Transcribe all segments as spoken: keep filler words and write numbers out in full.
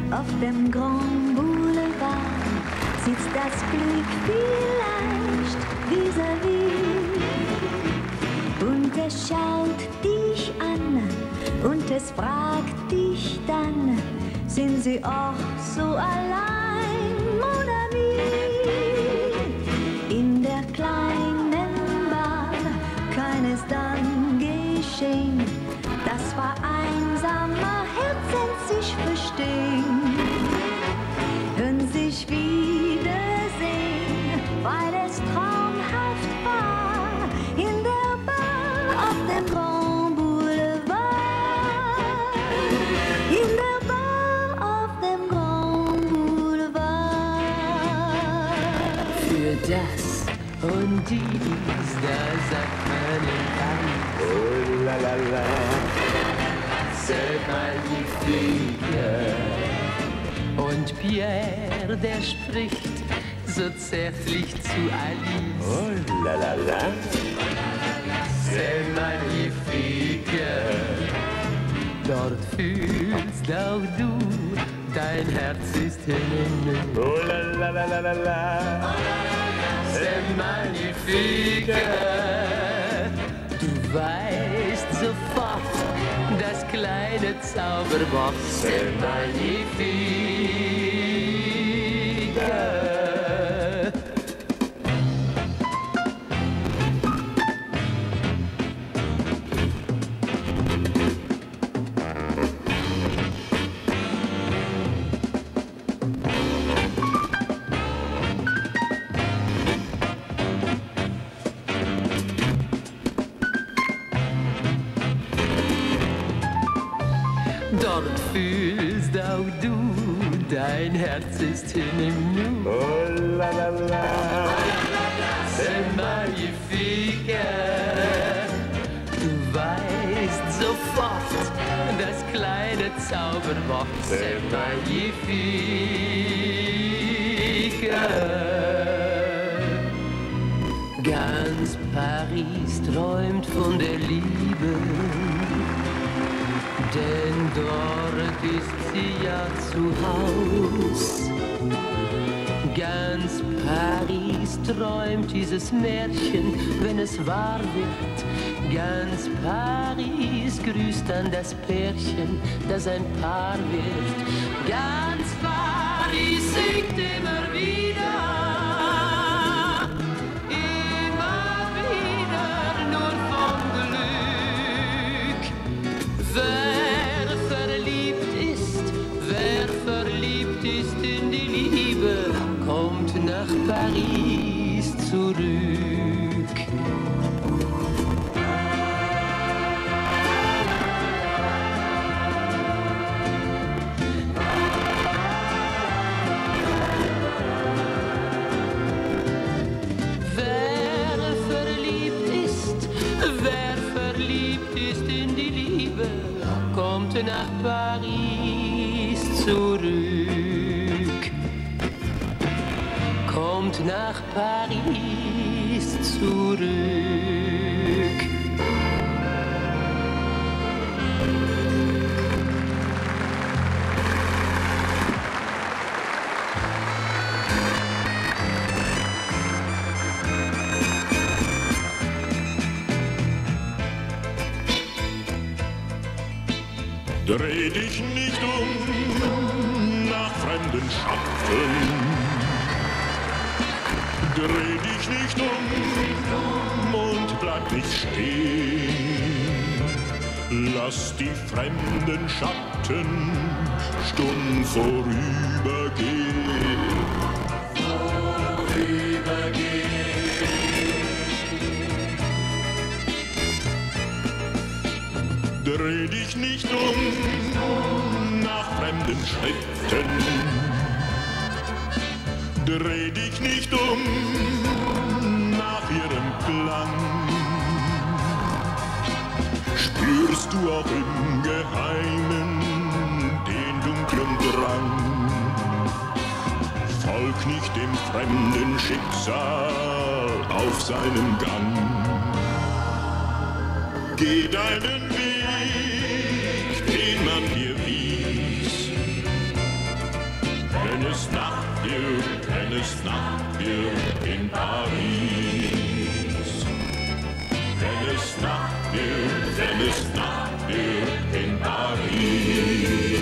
auf dem Grand Boulevard sitzt das Glück vielleicht vis-à-vis. Und es schaut dich an und es fragt dich dann, sind sie auch so allein, mon ami? In der kleinen Bar kann es dann geschehen, dass vereinsamer Herzen sich verstehen und sich wiedersehen, weil es traumhaft war in der Bar auf dem Grand Boulevard. In der Bar auf dem Grand Boulevard. Für das und dies, da sagt man in Paris, oh la la la, c'est magnifique. Und Pierre, der spricht so zärtlich zu Alice, oh la la la, c'est magnifique. Dort fühlst auch du, dein Herz ist in oh la la la la la la, c'est magnifique. Du weißt sofort, das kleine Zauberwort, c'est magnifique. Dort fühlst auch du, dein Herz ist in im Nu. oh la la la, C'est magnifique. Du weißt sofort, das kleine Zauberwort, c'est magnifique. Ganz Paris träumt von der Liebe, denn dort ist sie ja zu Haus. Ganz Paris träumt dieses Märchen, wenn es wahr wird. Ganz Paris grüßt an das Pärchen, das ein Paar wird. Ganz Paris singt immer wieder, immer wieder nur vom Glück. Wer verliebt ist, wer verliebt ist in die Liebe, kommt nach Paris zurück. Wer verliebt ist, wer verliebt ist in die Liebe, kommt nach Paris zurück. Kommt nach Paris zurück. Dreh dich nicht um nach fremden Schatten. Dreh dich nicht um und bleib nicht stehen. Lass die fremden Schatten stumm vorübergehen. Dreh dich nicht um nach fremden Schritten. Dreh dich nicht um nach ihrem Klang. Spürst du auch im Geheimen den dunklen Drang? Folg nicht dem fremden Schicksal auf seinem Gang. Geh deinen Weg, den man dir wies. wenn es Nacht wird, wenn es Nacht wird in Paris. Wenn es Nacht wird, wenn es Nacht wird in Paris.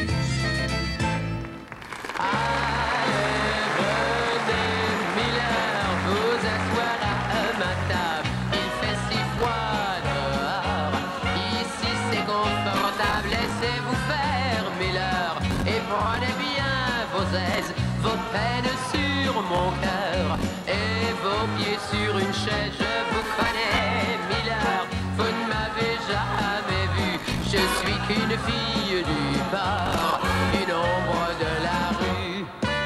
Allez, venez, Miller, vous asseoir à ma table. Il fait si froid dehors. Ici c'est confortable, laissez-vous faire, Miller. Et prenez bien vos aises, vos peines sur mon cœur. Et vos pieds sur une chaise, je vous connais, Miller. Vous ne m'avez jamais vu, je suis qu'une fille du port, une ombre de la rue.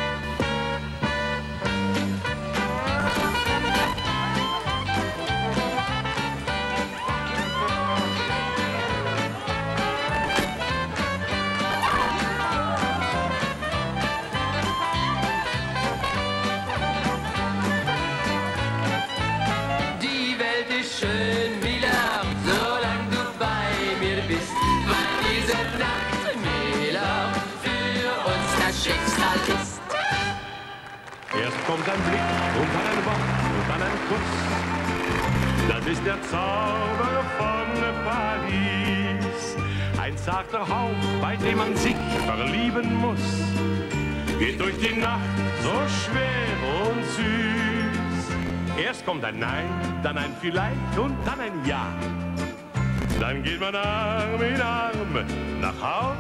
Die Welt ist schön, Miller, solange du bei mir bist, weil diese Nacht, Miller, für uns das Schicksal ist. Erst kommt ein Blick und dann ein Wort und dann ein Kuss. Das ist der Zauber von Paris. Ein zarter Hauch, bei dem man sich verlieben muss. Geht durch die Nacht so schwer und süß. Erst kommt ein Nein, dann ein Vielleicht und dann ein Ja. Dann geht man Arm in Arm nach Haus.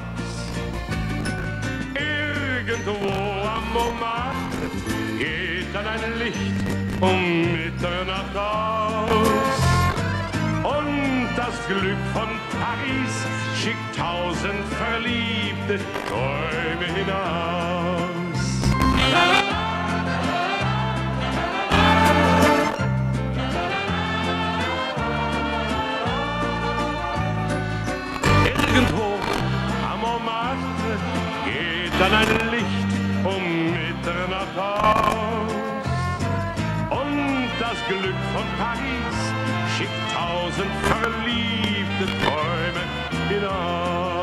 Irgendwo am Montmartre geht dann ein Licht um Mitternacht aus. Und das Glück von Paris schickt tausend verliebte Träume hinaus. Irgendwo am Montmartre geht dann ein Licht um Mitternacht aus. Und das Glück von Paris schickt tausend verliebte Träume hinaus.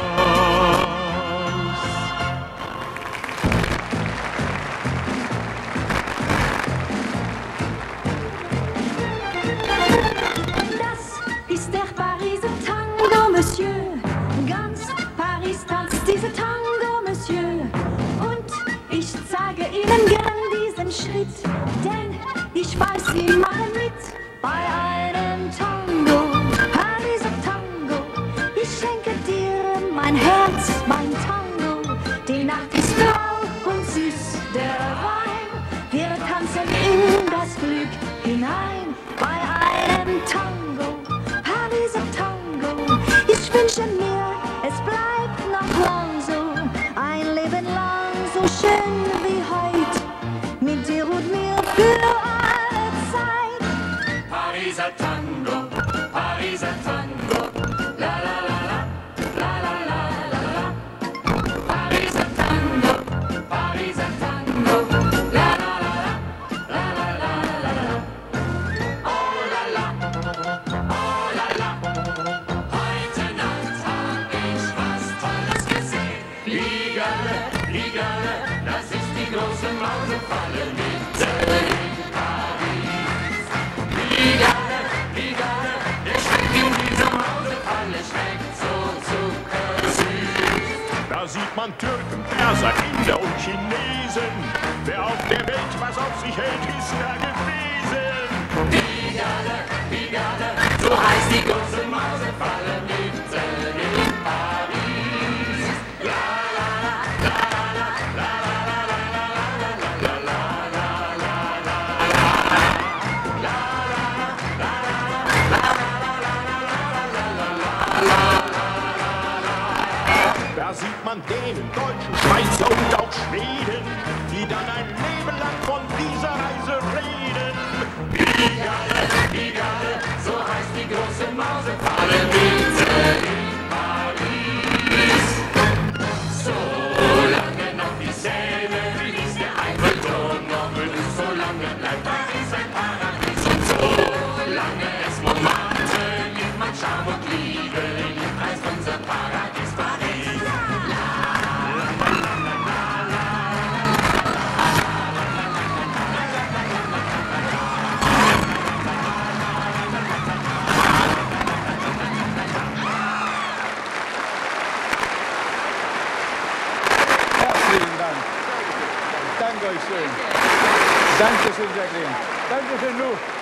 Das ist der Pariser Tango, Monsieur. Ganz Paris tanzt diese Tango, Monsieur. Und ich zeige Ihnen gern diesen Schritt, denn ich weiß, Sie machen mit bei einem Tango, Pariser Tango. Ich schenke dir mein Herz, mein Tango. Die Nacht ist blau und süß, der Wein. Wir tanzen in das Glück hinein bei einem Tango, Pariser Tango. Ich wünsche mir, es bleibt noch lang so, ein Leben lang so schön wie heute, mit dir und mir für alle Zeit. Pariser Tango, Pariser Tango, la la la la, la la la la la. Pariser Tango, Pariser Tango, la la la la, la la la la la. Oh la la, oh la la. Heute Nacht hab ich was Tolles gesehen. Fliegele, Fliegele, das ist die große Mausefalle mitten in Paris. Fliegele, Fliegele, der Schreck in dieser Mausefalle schmeckt so zuckersüß. Da sieht man Türken, Perser, Inder und Chinesen. Wer auf der Welt was auf sich hält, ist da gewesen. Fliegele, Fliegele, so heißt die große Mausefalle mitten in Paris. La la la, la la la, la la la la la la la la la Da sieht man Dänen, Deutschen, Schweizer und auch Schweden, die dann ein Leben lang von dieser Reise reden. Fliegele, Fliegele, so heißt die große Mausefalle mitten in Paris. Solange noch die Seine fließt, der Eiffelturm noch blüht, solange bleibt Paris ein Paradies. Und solange es Montmartre gibt, man Charme und Liebe, liebt heißt unser Paradies Paris. La, la, la, la, la, la, la. euch schön. Dankeschön, Jacqueline. Dankeschön, Lou.